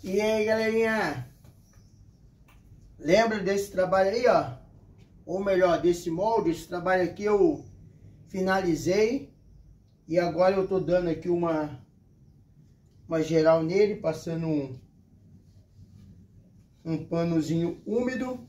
E aí, galerinha? Lembra desse trabalho aí, ó? Ou melhor, desse molde? Esse trabalho aqui eu finalizei. E agora eu tô dando aqui uma geral nele, passando um panozinho úmido.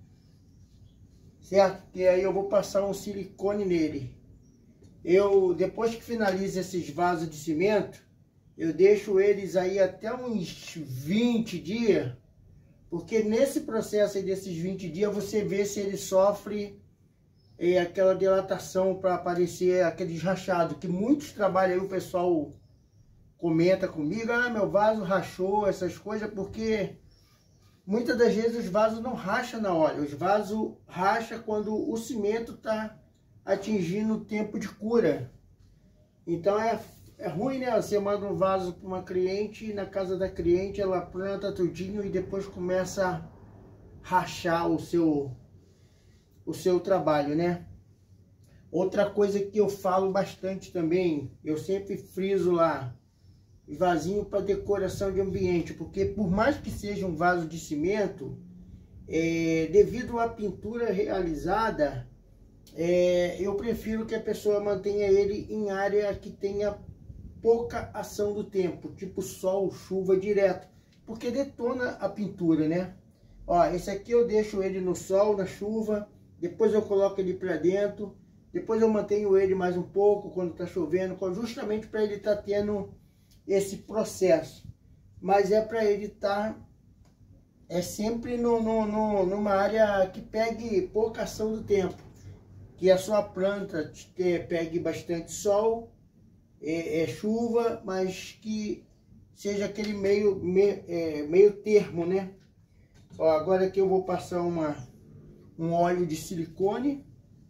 Certo? E aí eu vou passar um silicone nele. Depois que finalizo esses vasos de cimento, eu deixo eles aí até uns 20 dias, porque nesse processo aí desses 20 dias você vê se ele sofre aquela dilatação para aparecer aqueles rachados, que muitos trabalhos aí o pessoal comenta comigo, ah, meu vaso rachou, essas coisas, porque muitas das vezes os vasos não racham na hora, os vasos racham quando o cimento está atingindo o tempo de cura. Então é ruim, né? Você manda um vaso para uma cliente, na casa da cliente ela planta tudinho e depois começa a rachar o seu trabalho, né? Outra coisa que eu falo bastante também, eu sempre friso lá, vasinho para decoração de ambiente, porque por mais que seja um vaso de cimento, devido à pintura realizada, eu prefiro que a pessoa mantenha ele em área que tenha pouca ação do tempo, tipo sol, chuva direto, porque detona a pintura, né? Ó, esse aqui eu deixo ele no sol, na chuva, depois eu coloco ele para dentro, depois eu mantenho ele mais um pouco quando tá chovendo, justamente para ele estar tendo esse processo. Mas é para ele estar sempre numa área que pegue pouca ação do tempo, que a sua planta pegue bastante sol, chuva, mas que seja aquele meio termo, né? Ó, agora aqui eu vou passar um óleo de silicone.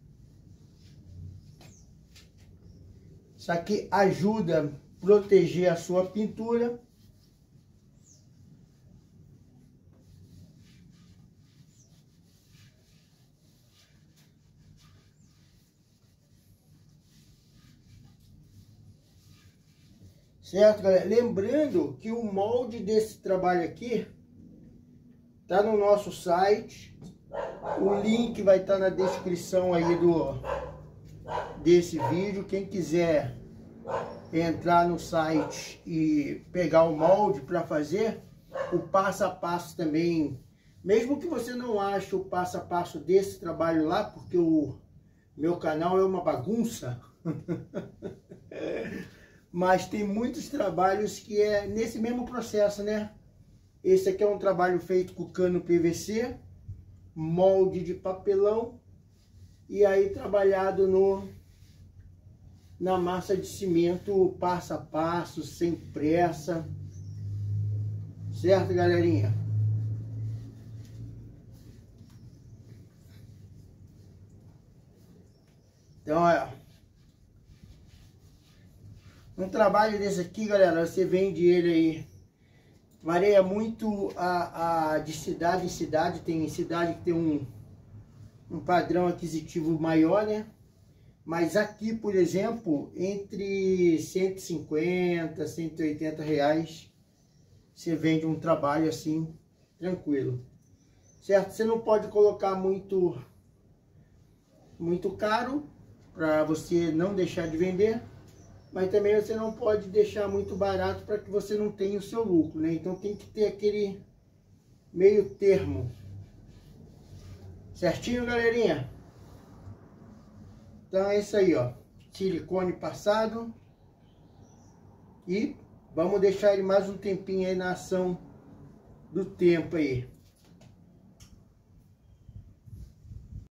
Isso aqui ajuda a proteger a sua pintura. Certo, galera? Lembrando que o molde desse trabalho aqui tá no nosso site. O link vai estar na descrição aí desse vídeo. Quem quiser entrar no site e pegar o molde para fazer, o passo a passo também. Mesmo que você não ache o passo a passo desse trabalho lá, porque o meu canal é uma bagunça. Mas tem muitos trabalhos que é nesse mesmo processo, né? Esse aqui é um trabalho feito com cano PVC, molde de papelão, e aí trabalhado na massa de cimento, passo a passo, sem pressa. Certo, galerinha? Então, um trabalho desse aqui, galera, você vende ele aí, varia muito de cidade em cidade. Tem cidade que tem um padrão aquisitivo maior, né? Mas aqui, por exemplo, entre 150 e 180 reais, você vende um trabalho assim, tranquilo. Certo? Você não pode colocar muito caro, para você não deixar de vender. Mas também você não pode deixar muito barato para que você não tenha o seu lucro, né? Então tem que ter aquele meio termo. Certinho, galerinha? Então é isso aí, ó. Silicone passado. E vamos deixar ele mais um tempinho aí na ação do tempo aí.